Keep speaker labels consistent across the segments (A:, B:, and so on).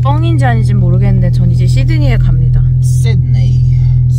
A: 뻥인지 아닌지 모르겠는데 전 이제 시드니에 갑니다.
B: 시드니.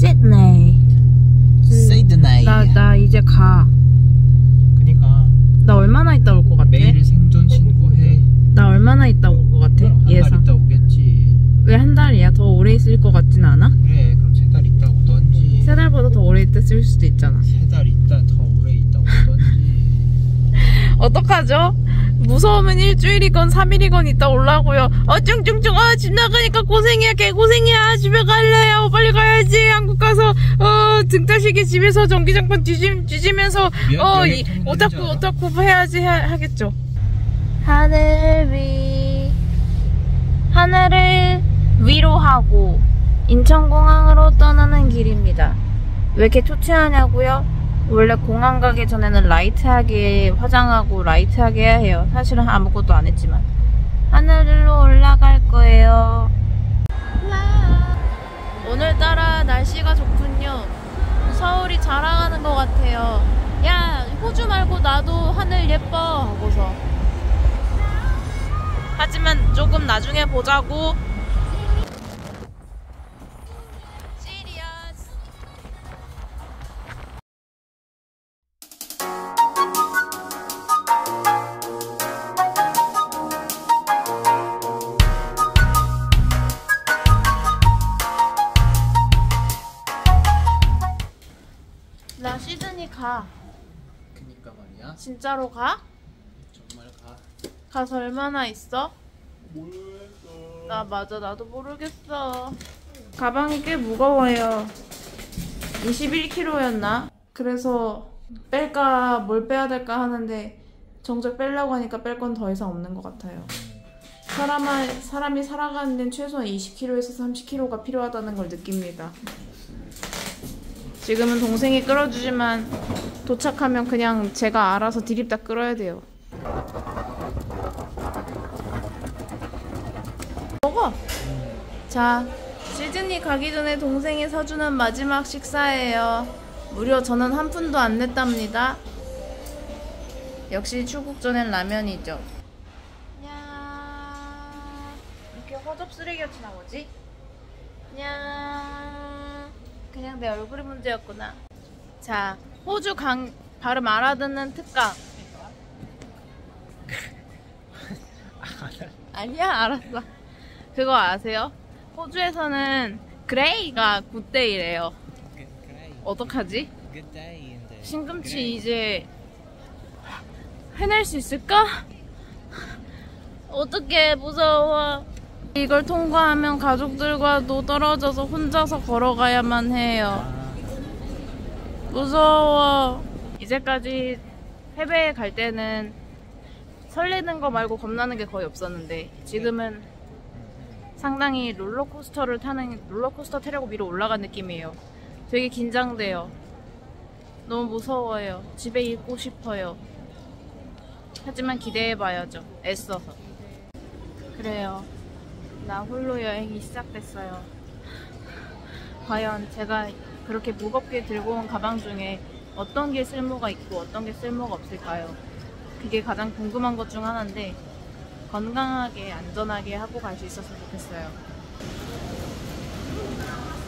A: 나 이제 가.
B: 그니까
A: 나 얼마나 있다 올 것 같아?
B: 매일 생존 신고해.
A: 나 얼마나 있다 올 것 같아?
B: 한 달 있다 오겠지.
A: 왜 한 달이야? 더 오래 있을 것 같진 않아?
B: 그래, 그럼 3달 있다 오던지.
A: 3달보다 더 오래 있을 수도 있잖아.
B: 3달 있다 더 오래 있다 오던지.
A: 어떡하죠? 무서우면 일주일이건 3일이건 있다 올라고요. 쭝쭝쭝 집 나가니까 고생이야, 개고생이야. 집에 갈래요. 빨리 가야지. 한국 가서 등따시게 집에서 전기장판 뒤지면서 오타쿠 해야지 하겠죠. 하늘을 위로 하고 인천공항으로 떠나는 길입니다. 왜 이렇게 초췌하냐고요? 원래 공항 가기 전에는 라이트하게 화장하고 라이트하게 해야 해요. 사실은 아무것도 안 했지만. 하늘로 올라갈 거예요. 오늘따라 날씨가 좋군요. 서울이 자랑하는 것 같아요. 야, 호주 말고 나도 하늘 예뻐 하고서. 하지만 조금 나중에 보자고. 나 시드니 가.
B: 그니까 말이야.
A: 진짜로 가?
B: 정말 가.
A: 가서 얼마나 있어?
B: 모르겠어.
A: 나도 모르겠어. 가방이 꽤 무거워요. 21kg였나? 그래서 뺄까 뭘 빼야 될까 하는데 정작 빼려고 하니까 뺄 건 더 이상 없는 것 같아요. 사람이 살아가는 데는 최소한 20kg에서 30kg가 필요하다는 걸 느낍니다. 지금은 동생이 끌어주지만 도착하면 그냥 제가 알아서 디립다 끌어야 돼요. 먹어! 자, 시드니 가기 전에 동생이 사주는 마지막 식사예요. 무려 저는 한 푼도 안 냈답니다. 역시 출국 전엔 라면이죠. 냐, 이렇게 허접 쓰레기같이 나오지? 냐, 그냥 내 얼굴이 문제였구나. 자, 호주 발음 알아듣는 특강. 아니야, 알았어. 그거 아세요? 호주에서는 그레이가 굿데이래요. 어떡하지? 신금치 이제 해낼 수 있을까? 어떡해, 무서워. 이걸 통과하면 가족들과도 떨어져서 혼자서 걸어가야만 해요. 무서워. 이제까지 해외에 갈 때는 설레는 거 말고 겁나는 게 거의 없었는데 지금은 상당히 롤러코스터 타려고 위로 올라간 느낌이에요. 되게 긴장돼요. 너무 무서워요. 집에 있고 싶어요. 하지만 기대해봐야죠. 애써서. 그래요. 나 홀로 여행이 시작됐어요. 과연 제가 그렇게 무겁게 들고 온 가방 중에 어떤 게 쓸모가 있고 어떤 게 쓸모가 없을까요? 그게 가장 궁금한 것 중 하나인데 건강하게 안전하게 하고 갈 수 있었으면 좋겠어요.